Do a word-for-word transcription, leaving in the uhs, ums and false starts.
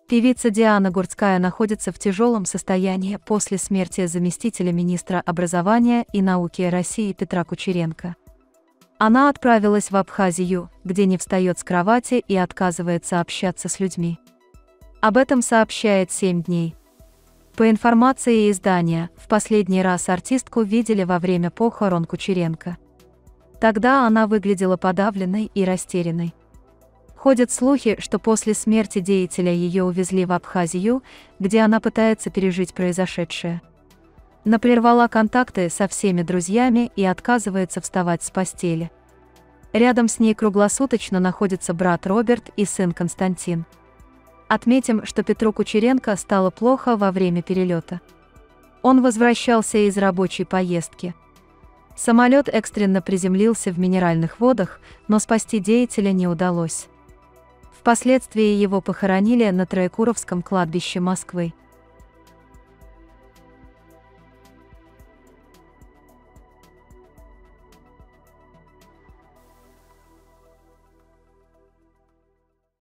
Певица Диана Гурцкая находится в тяжелом состоянии после смерти заместителя министра образования и науки России Петра Кучеренко. Она отправилась в Абхазию, где не встает с кровати и отказывается общаться с людьми. Об этом сообщает «Семь дней». По информации издания, в последний раз артистку видели во время похорон Кучеренко. Тогда она выглядела подавленной и растерянной. Ходят слухи, что после смерти деятеля ее увезли в Абхазию, где она пытается пережить произошедшее. Но прервала контакты со всеми друзьями и отказывается вставать с постели. Рядом с ней круглосуточно находятся брат Роберт и сын Константин. Отметим, что Петру Кучеренко стало плохо во время перелета. Он возвращался из рабочей поездки. Самолет экстренно приземлился в Минеральных водах, но спасти деятеля не удалось. Впоследствии его похоронили на Троекуровском кладбище Москвы.